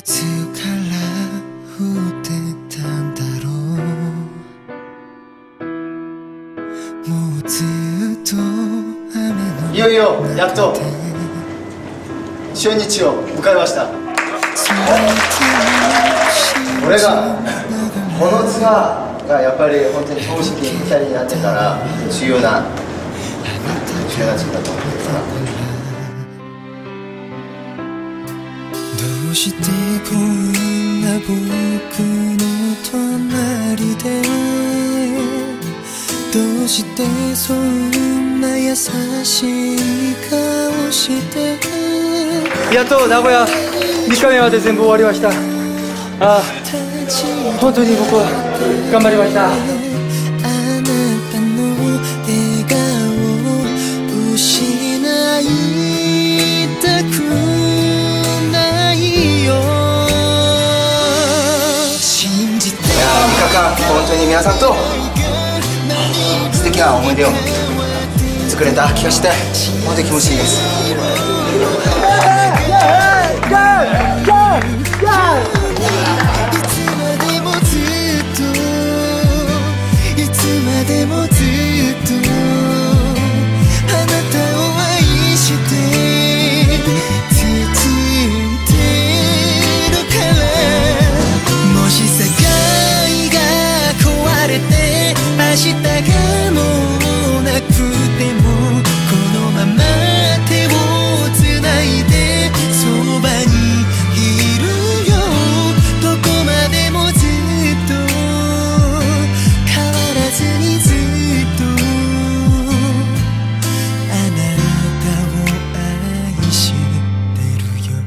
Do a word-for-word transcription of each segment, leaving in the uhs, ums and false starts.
いよいよやっと春日を迎えました。俺がこのツアーがやっぱり本当に公式ふたりになってから重要な重要な時期だと思ってるから。 どうしてこんな僕の隣でどうしてそんな優しい顔してやっと名古屋みっかめまで全部終わりました。ああ本当に僕は頑張りました。 あなたの笑顔を失いたくないよ。信じていやーみっかかん本当に皆さんと素敵な思い出を作れた気がして本当に気持ちいいです。 でもずっとあなたを愛して続いてるから。もし世界が壊れて明日がもうなくてもこのまま手をつないでそばにいるよ。どこまでもずっと変わらずにずっとあなたを愛してるよ。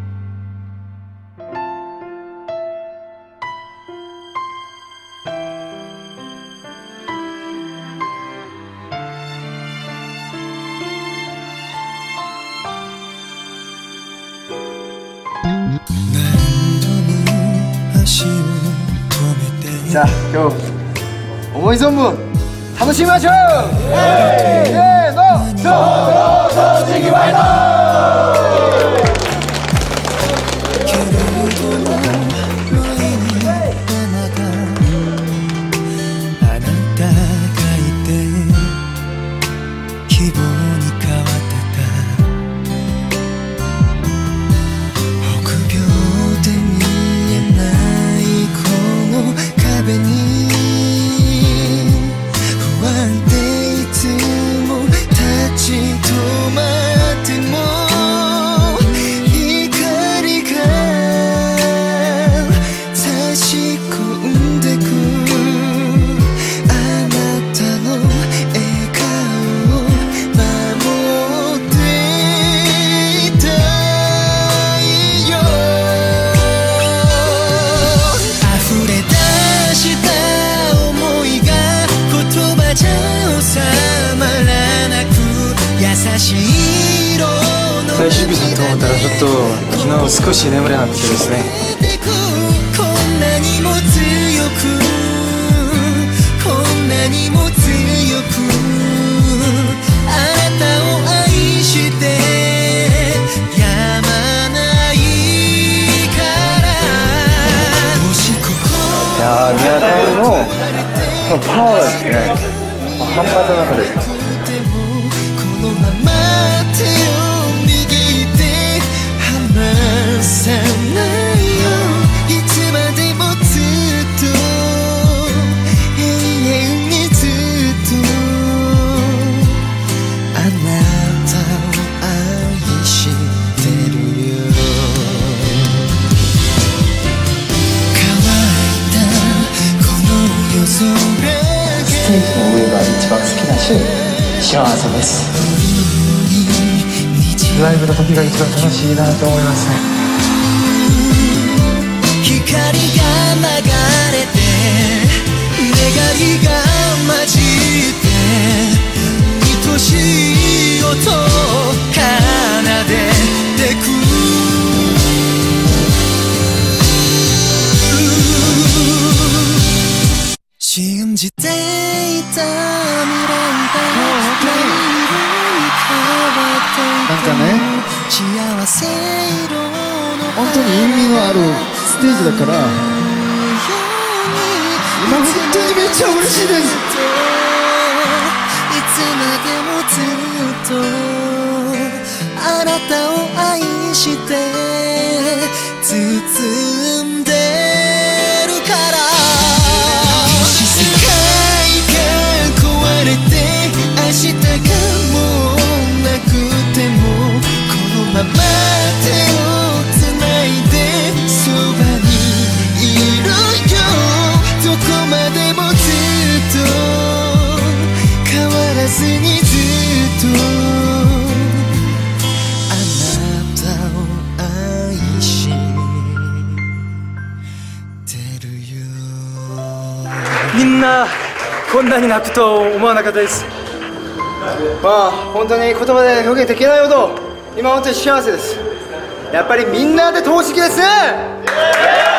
何度も足を止めてさあ今日思い存分楽しみましょう。せーの、ちょうど栃木ワイド。 けれども前にあなたあなたがいて希望に変わってた。臆病で見えないこの壁に不安でいつも立ち止まっても光が差し込んでく。あなたの笑顔を守っていたいよ。溢れ出した想いが言葉じゃ収まらなく優しい色の最終日だと思ったらちょっと昨日少し眠れなくてですね。 こんなにも強くこんなにも強くあなたを愛してやまないから。もしここいやー宮田のこのパワーですね半端じゃなかったです。 このまま手を握って離さないよ。いつまでもずっと永遠にずっとあなたを愛してるよ。乾いたこの夜空ステージの上が一番好きだし幸せです。ライブの時が一番楽しいなと思いますね。 光が流れて願いが混じって愛しい音を奏でてく。信じていた未来が何色に変わっていても幸せ色の本当に意味のあるステージだから今本当にめっちゃ嬉しいです。 いつまでもずっとあなたを愛して包んでるから世界が壊れて明日がもうなくてもこのまま手をつないでそばにいるよどこまでもずっと変わらずにずっとあなたを愛してるよ。 みんなこんなに泣くと思わなかったです。まあ本当に言葉で表現できないほど今本当に幸せです。やっぱりみんなで投資ですね。